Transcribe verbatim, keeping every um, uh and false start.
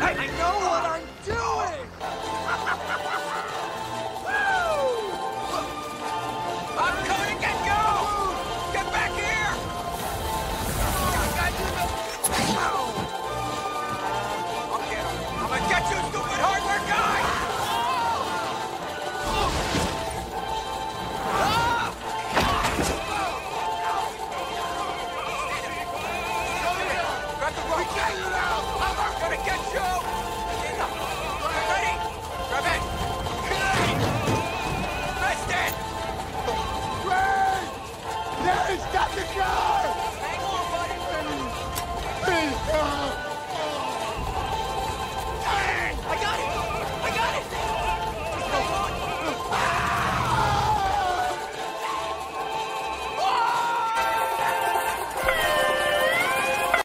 I know what I'm doing! I'm coming to get you! Get back here! I'll get him. I'm gonna get you, stupid hardware guy! Grab the rope! I'm gonna get you!